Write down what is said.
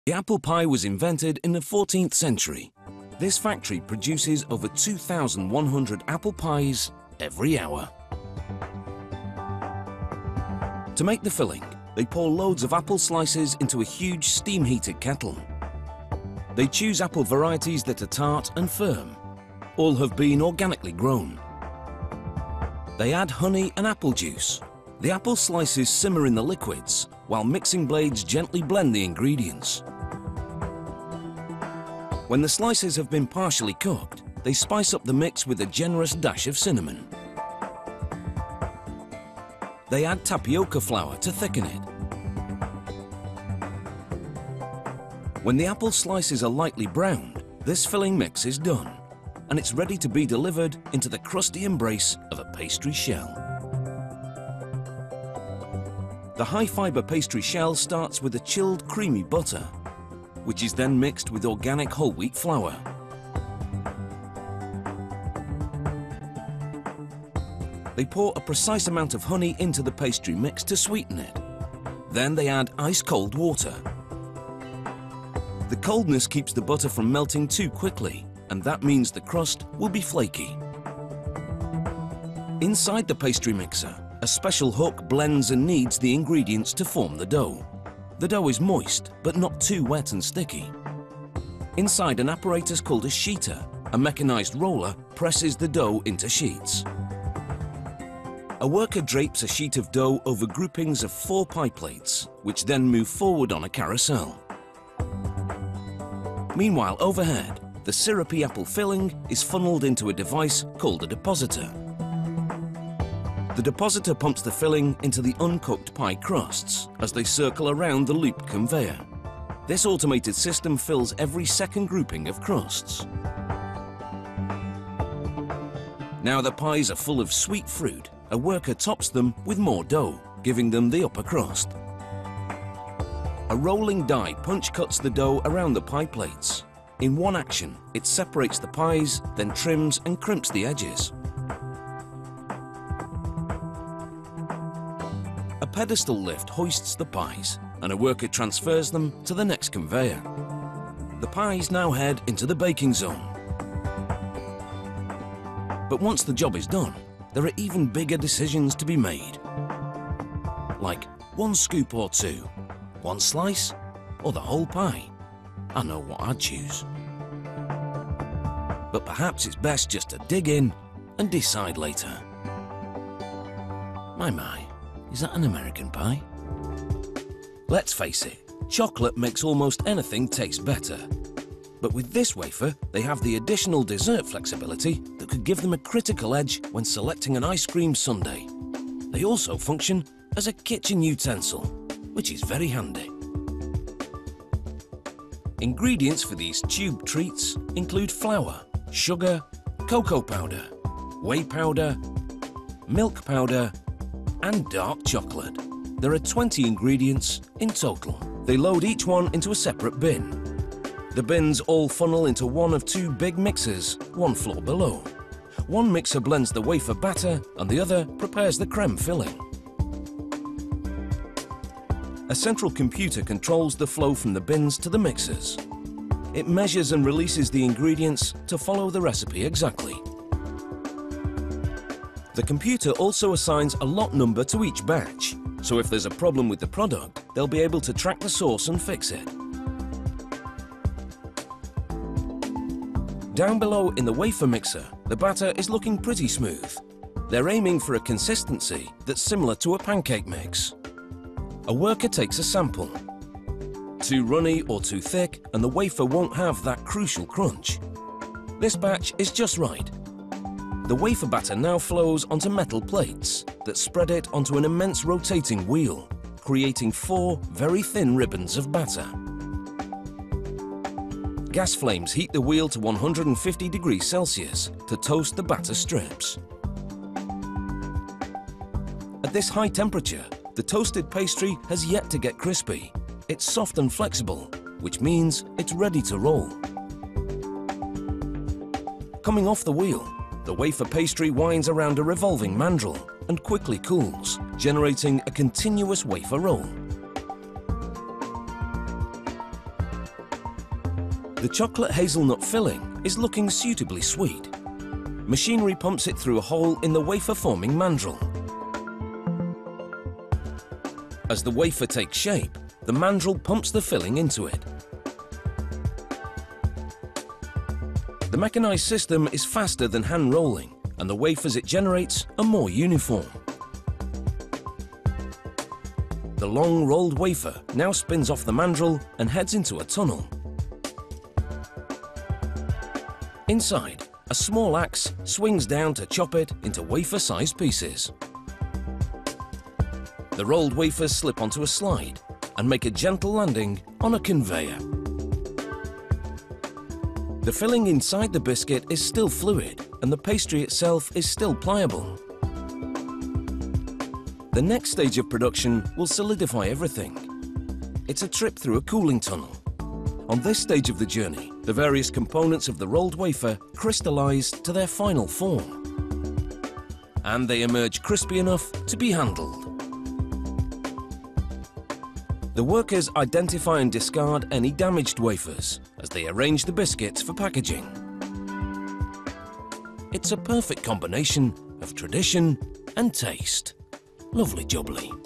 The apple pie was invented in the 14th century. This factory produces over 2,100 apple pies every hour. To make the filling, they pour loads of apple slices into a huge steam-heated kettle. They choose apple varieties that are tart and firm. All have been organically grown. They add honey and apple juice. The apple slices simmer in the liquids, while mixing blades gently blend the ingredients. When the slices have been partially cooked, they spice up the mix with a generous dash of cinnamon. They add tapioca flour to thicken it. When the apple slices are lightly browned, this filling mix is done, and it's ready to be delivered into the crusty embrace of a pastry shell. The high-fibre pastry shell starts with a chilled creamy butter, which is then mixed with organic whole wheat flour. They pour a precise amount of honey into the pastry mix to sweeten it. Then they add ice-cold water. The coldness keeps the butter from melting too quickly, and that means the crust will be flaky. Inside the pastry mixer, a special hook blends and kneads the ingredients to form the dough. The dough is moist, but not too wet and sticky. Inside an apparatus called a sheeter, a mechanized roller presses the dough into sheets. A worker drapes a sheet of dough over groupings of 4 pie plates, which then move forward on a carousel. Meanwhile, overhead, the syrupy apple filling is funneled into a device called a depositor. The depositor pumps the filling into the uncooked pie crusts as they circle around the loop conveyor. This automated system fills every second grouping of crusts. Now the pies are full of sweet fruit, a worker tops them with more dough, giving them the upper crust. A rolling die punch cuts the dough around the pie plates. In one action, it separates the pies, then trims and crimps the edges. A pedestal lift hoists the pies, and a worker transfers them to the next conveyor. The pies now head into the baking zone. But once the job is done, there are even bigger decisions to be made. Like 1 scoop or 2, 1 slice, or the whole pie. I know what I'd choose. But perhaps it's best just to dig in and decide later. My, is that an American pie? Let's face it, chocolate makes almost anything taste better. But with this wafer, they have the additional dessert flexibility that could give them a critical edge when selecting an ice cream sundae. They also function as a kitchen utensil, which is very handy. Ingredients for these tube treats include flour, sugar, cocoa powder, whey powder, milk powder, and dark chocolate. There are 20 ingredients in total. They load each one into a separate bin. The bins all funnel into one of 2 big mixers, one floor below. One mixer blends the wafer batter and the other prepares the creme filling. A central computer controls the flow from the bins to the mixers. It measures and releases the ingredients to follow the recipe exactly. The computer also assigns a lot number to each batch, so if there's a problem with the product, they'll be able to track the source and fix it. Down below in the wafer mixer, the batter is looking pretty smooth. They're aiming for a consistency that's similar to a pancake mix. A worker takes a sample. Too runny or too thick, and the wafer won't have that crucial crunch. This batch is just right. The wafer batter now flows onto metal plates that spread it onto an immense rotating wheel, creating 4 very thin ribbons of batter. Gas flames heat the wheel to 150 degrees Celsius to toast the batter strips. At this high temperature, the toasted pastry has yet to get crispy. It's soft and flexible, which means it's ready to roll. Coming off the wheel, the wafer pastry winds around a revolving mandrel and quickly cools, generating a continuous wafer roll. The chocolate hazelnut filling is looking suitably sweet. Machinery pumps it through a hole in the wafer-forming mandrel. As the wafer takes shape, the mandrel pumps the filling into it. The mechanised system is faster than hand rolling, and the wafers it generates are more uniform. The long rolled wafer now spins off the mandrel and heads into a tunnel. Inside, a small axe swings down to chop it into wafer-sized pieces. The rolled wafers slip onto a slide and make a gentle landing on a conveyor. The filling inside the biscuit is still fluid and the pastry itself is still pliable. The next stage of production will solidify everything. It's a trip through a cooling tunnel. On this stage of the journey, the various components of the rolled wafer crystallize to their final form. And they emerge crispy enough to be handled. The workers identify and discard any damaged wafers as they arrange the biscuits for packaging. It's a perfect combination of tradition and taste. Lovely jubbly.